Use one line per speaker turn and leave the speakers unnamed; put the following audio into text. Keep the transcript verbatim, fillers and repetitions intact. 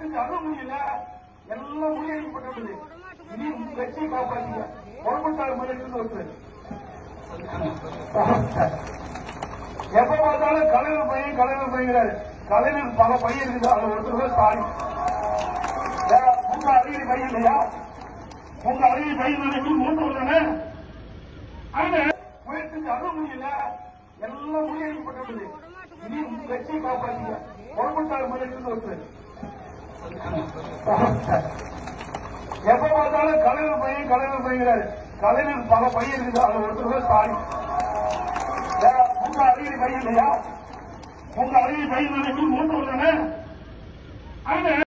முயற்சி அருள் முடியல, எல்லாம் முறியடிக்கப்பட்டுள்ளது. இனி உங்க கட்சியை காப்பாற்றீங்க. புறப்பட்டார் முயற்சி ஒருத்தர் எப்ப பார்த்தாலும் கலைஞர் பையன் கலைஞர் பையங்கிறாரு. கலைஞர் பல பையன் இருக்குது, அதுல ஒருத்தர் சாரி உங்க அழகிரி பையன் இல்லையா? உங்க அழகிரி பையன் நினைக்கும் மூன்று தானே. அந்த முயற்சி அருள் முடியல, எல்லாம் முறியடிக்கப்பட்டுள்ளது. இனி உங்க கட்சியை காப்பாற்றீங்க. புறப்பட்டார் முயற்சி ஒருத்தர் எப்ப பார்த்தாலும் கலைஞர் பையன் கலைஞர் பையங்கிறாரு. கலைஞர் பல பையன் இருக்குது, அதுல ஒருத்தர் சாரி உங்க அழகிரி பையன் இல்லையா? உங்க அழகிரி பையன் நினைக்கும் மூன்று தானே.